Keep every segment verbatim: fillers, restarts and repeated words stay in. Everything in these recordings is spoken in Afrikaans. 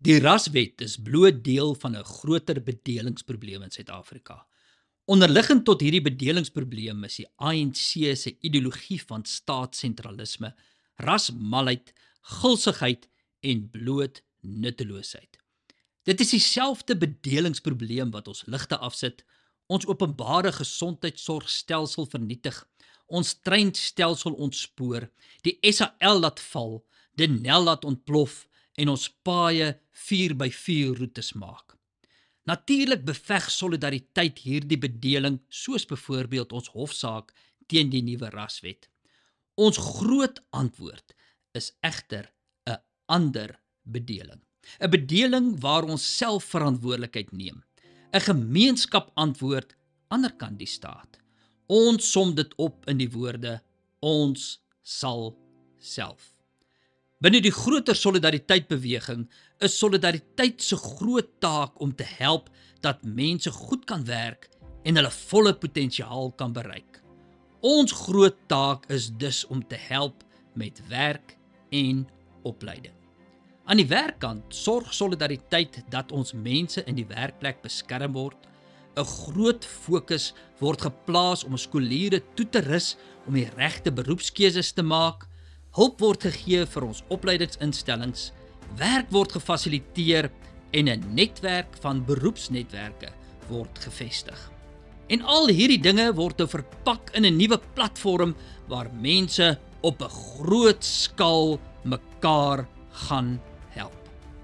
Die raswet is bloot deel van 'n groter bedelingsprobleem in Suid-Afrika. Onderliggend tot hierdie bedelingsprobleem is die A N C se ideologie van staatssentralisme, rasmalheid, gulsigheid en bloot nutteloosheid. Dit is dieselfde bedelingsprobleem wat ons ligte afsit, ons openbare gesondheidsorgstelsel vernietig, ons treinstelsel ontspoor, die S A L laat val, die Nel laat ontplof en ons paaie vier by vier roetes maak. Natuurlik beveg solidariteit hierdie bedeling, soos byvoorbeeld ons hofsaak teen die nuwe raswet. Ons groot antwoord is egter 'n ander bedeling. 'n Bedeling waar ons self verantwoordelikheid neem. 'n Gemeenskap antwoord anderkant die staat. Ons som dit op in die woorde, ons sal self. Binne die groter solidariteitbeweging is solidariteit se groot taak om te help dat mense goed kan werk en hulle volle potensiaal kan bereik. Ons groot taak is dus om te help met werk en opleiding. Aan die werkkant sorg solidariteit dat ons mense in die werkplek beskerm word. 'n Groot fokus word geplaas om skooliere toe te rus om die regte beroepskeuses te maak. Hulp word gegee vir ons opleidingsinstellings, werk word gefasiliteer en 'n netwerk van beroepsnetwerke word gevestig. En al hierdie dinge word nou verpak in 'n nuwe platform waar mense op 'n groot skaal mekaar gaan help.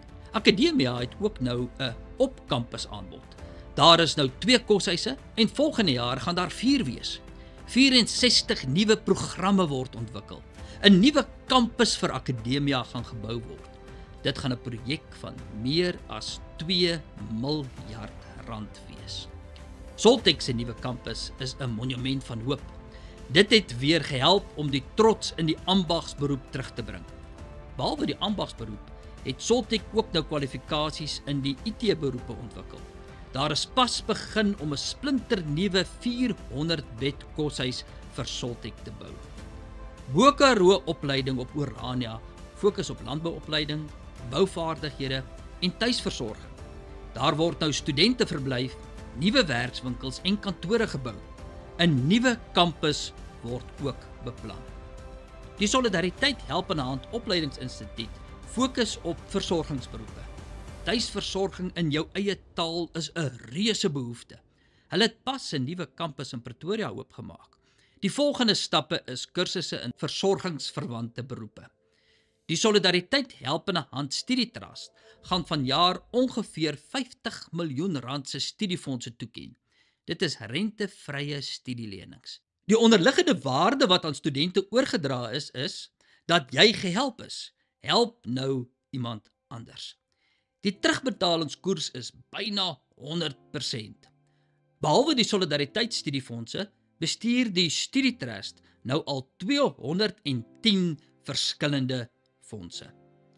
Akademia het ook nou 'n op-kampus aanbod. Daar is nou twee koshuise en volgende jaar gaan daar vier wees. vyf-en-sestig nuwe programme word ontwikkel. 'n Nuwe kampus vir Akademia gaan gebou word. Dit gaan 'n projek van meer as twee miljard rand wees. Soltech se nuwe kampus is 'n monument van hoop. Dit het weer gehelp om die trots in die ambagsberoep terug te bring. Behalwe die ambagsberoep het Soltech ook nou kwalifikasies in die I T-beroepe ontwikkel. Daar is pas begin om 'n splinternuwe vierhonderd bed koshuis vir Soltech te bou. Bo-Karoo opleiding op Orania fokus op landbouopleiding, bouvaardighede en tuisversorging. Daar word nou studente verblyf, nuwe werkswinkels en kantore gebou. 'n Nuwe kampus word ook beplan. Die Solidariteit Helpende Hand Opleidingsinstituut fokus op versorgingsberoepe. Tuisversorging in jou eie taal is 'n reuse behoefte. Hulle het pas 'n nuwe kampus in Pretoria oopgemaak. Die volgende stappe is kursusse in versorgingsverwante beroepe. Die Solidariteit Helpende Hand Studietrust gaan vanjaar ongeveer vyftig miljoen rand se studiefondse toeken. Dit is rentevrye studielenings. Die onderliggende waarde wat aan studente oorgedra is, is dat jy gehelp is. Help nou iemand anders. Die terugbetalingskoers is byna honderd persent. Behalwe die Solidariteitsstudiefondse bestuur die Studietrust nou al tweehonderdtien verskillende fondse.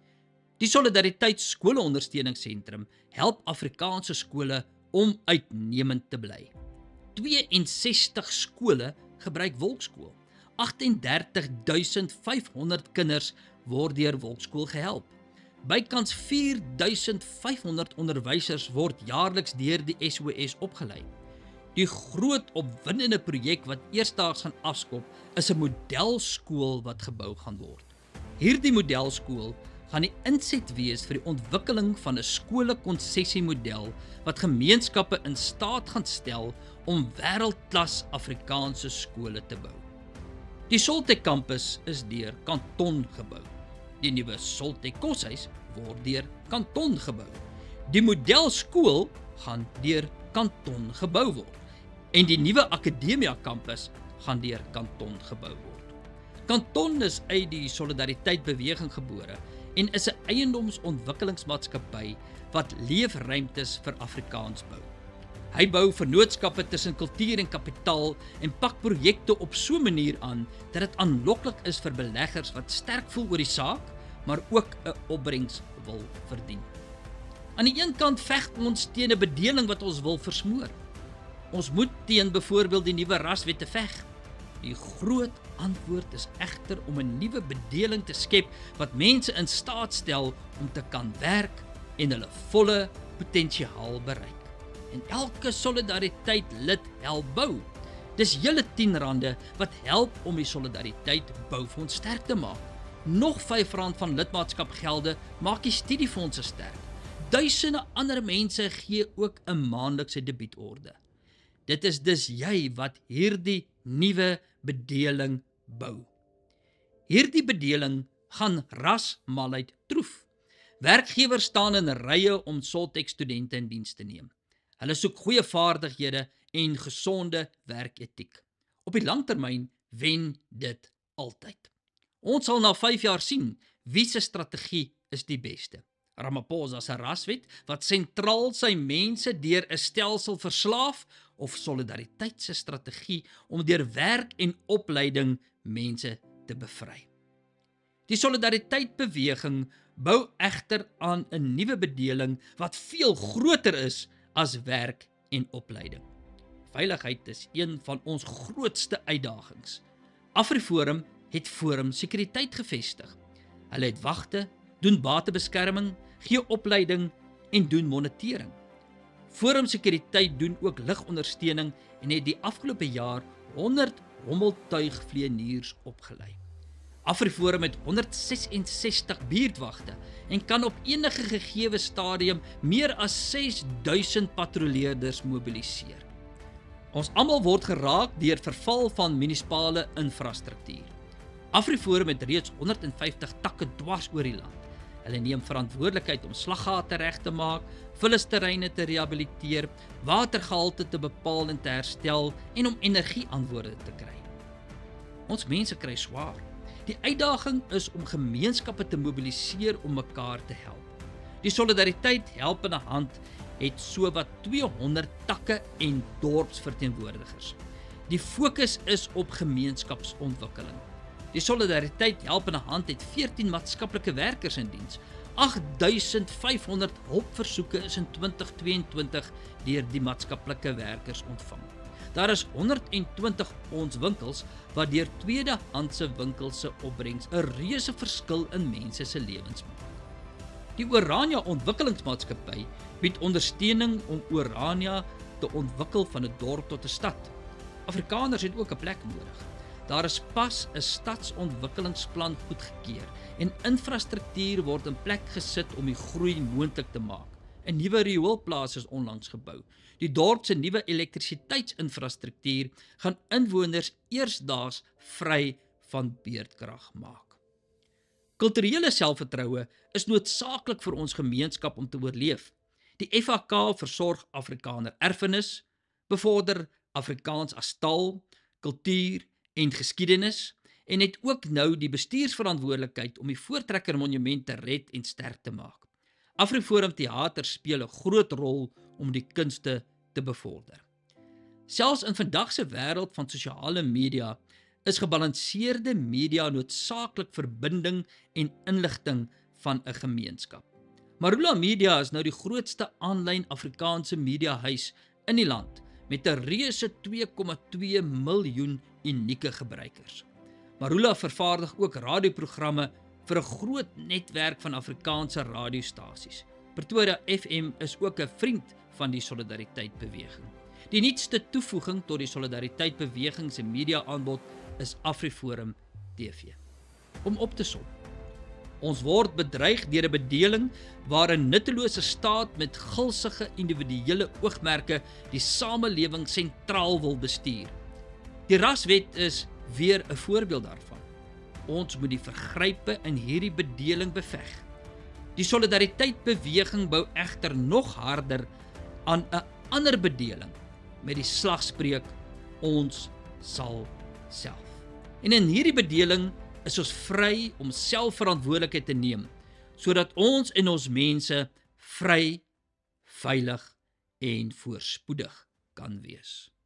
Die Solidariteit Skoleondersteuningssentrum help Afrikaanse skole om uitnemend te bly. twee-en-sestig skole gebruik Wolkskool. agt en dertig duisend vyfhonderd kinders word deur Wolkskool gehelp. Bykans vier duisend vyfhonderd onderwysers word jaarliks deur die S O S opgelei. Die groot opwindende projek wat eersdaags gaan afskop, is 'n modelskool wat gebou gaan word. Hierdie modelskool gaan die inset wees vir die ontwikkeling van 'n skole-konsessiemodel wat gemeenskappe in staat gaan stel om wêreldklas Afrikaanse skole te bou. Die Soltech kampus is deur Kanton gebou. Die nuwe Soltech koshuis word deur Kanton gebou. Die modelskool gaan deur Kanton gebou word. En die nuwe Akademia kampus gaan deur Kanton gebou word. Kanton is uit die Solidariteitbeweging gebore en is 'n eiendomsontwikkelingsmaatskappy wat leefruimtes vir Afrikaans bou. Hy bou vennootskappe tussen kultuur en kapitaal en pak projekte op so 'n manier aan dat dit aanloklik is vir beleggers wat sterk voel oor die saak, maar ook 'n opbrengs wil verdien. Aan die een kant veg ons teen 'n bedeling wat ons wil versmoor. Ons moet teen byvoorbeeld die nuwe raswette veg. Die groot antwoord is egter om 'n nuwe bedeling te skep wat mense in staat stel om te kan werk, en hulle volle potensiaal bereik. En elke solidariteit lid help bou. Dis julle tien rande wat help om die solidariteit boufonds sterk te maak. Nog vyf rand van lidmaatskapgelde maak die studiefondse sterk. Duisende ander mense gee ook 'n maandelikse debietorde. Dit is dus jy wat hierdie nuwe bedeling bou. Hierdie bedeling gaan rasmalheid troef. Werkgewers staan in rye om Soltech studente in diens te neem. Hulle soek goeie vaardighede en gesonde werketiek. Op die langtermyn wen dit altyd. Ons sal na vyf jaar sien wie se strategie is die beste. Ramaphosa se raswet wat sentraal sy mense deur 'n stelsel verslaaf, of solidariteit se strategie om deur werk en opleiding mense te bevry. Die solidariteitbeweging bou egter aan 'n nuwe bedeling wat veel groter is as werk en opleiding. Veiligheid is een van ons grootste uitdagings. AfriForum het Forum Sekuriteit gevestig. Hulle het wagte, doen batebeskerming, gee opleiding en doen monitering. Forum Sekuriteit doen ook ligondersteuning en het die afgelope jaar honderd hommeltuigvlieëniers opgelei. AfriForum het honderd ses en sestig buurtwagte en kan op enige gegeewe stadium meer as ses duisend patrolleerders mobiliseer. Ons almal word geraak deur verval van munisipale infrastruktuur. AfriForum het reeds honderd en vyftig takke dwars oor die land. Hulle neem verantwoordelikheid om slaggate reg te maak, vullisterreine te rehabiliteer, watergehalte te bepaal en te herstel en om energieantwoorde te kry. Ons mense kry swaar. Die uitdaging is om gemeenskappe te mobiliseer om mekaar te help. Die Solidariteit Helpende Hand het sowat tweehonderd takke en dorpsverteenwoordigers. Die fokus is op gemeenskapsontwikkeling. Die Solidariteit Helpende Hand het veertien maatskaplike werkers in diens. agt duisend vyf honderd hulpversoeke is in twintig tweeëntwintig deur die maatskaplike werkers ontvang. Daar is honderd en twintig ons winkels wat deur tweedehandse winkels se opbrengs 'n reuse verskil in mense se lewens maak. Die Orania Ontwikkelingsmaatskappy bied ondersteuning om Orania te ontwikkel van 'n dorp tot 'n stad. Afrikaners het ook 'n plek nodig. Daar is pas 'n stadsontwikkelingsplan goedgekeur en infrastruktuur word in plek gesit om die groei moontlik te maak. 'n Nuwe rioolplaas is onlangs gebou. Die dorp se nuwe elektrisiteitsinfrastruktuur gaan inwoners eersdaags vry van beurtkrag maak. Kulturele selfvertroue is noodsaaklik vir ons gemeenskap om te oorleef. Die F A K versorg Afrikaner erfenis, bevorder Afrikaans as taal, kultuur en geskiedenis en het ook nou die bestuursverantwoordelikheid om die Voortrekker Monument te red en sterk te maak. AfriForum Theater speel 'n groot rol om die kunste te bevorder. Selfs in vandag se wêreld van sosiale media is gebalanseerde media noodsaaklik verbinding en inligting van 'n gemeenskap. Marula Media is nou die grootste aanlyn Afrikaanse mediahuis in die land met 'n reuse twee komma twee miljoen unieke gebruikers. Marula vervaardig ook radioprogramme vir 'n groot netwerk van Afrikaanse radiostasies. Pretoria F M is ook 'n vriend van die Solidariteitbeweging. Die nuutste toevoeging tot die Solidariteitbeweging se media-aanbod is AfriForum T V. Om op te som. Ons word bedreig deur 'n bedeling waar 'n nuttelose staat met gulsige individuele oogmerke die samelewing sentraal wil bestuur. Die raswet is weer 'n voorbeeld daarvan. Ons moet die vergrype in hierdie bedeling beveg. Die Solidariteitbeweging bou egter nog harder aan 'n ander bedeling met die slagspreuk ons sal self. En in hierdie bedeling is ons vry om selfverantwoordelikheid te neem, sodat ons en ons mense vry, veilig en voorspoedig kan wees.